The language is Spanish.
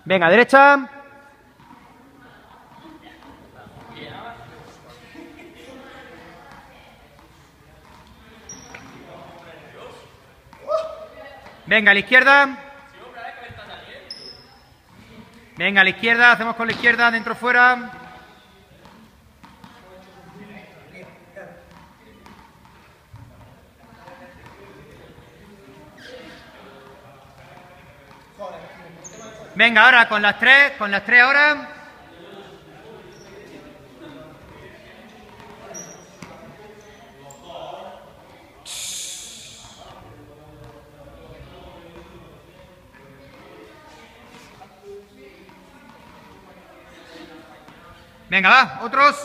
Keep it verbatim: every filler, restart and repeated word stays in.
Venga, derecha. Venga, a la izquierda. Venga, a la izquierda, hacemos con la izquierda, dentro, fuera. Venga, ahora con las tres, con las tres ahora. Venga, va, otros.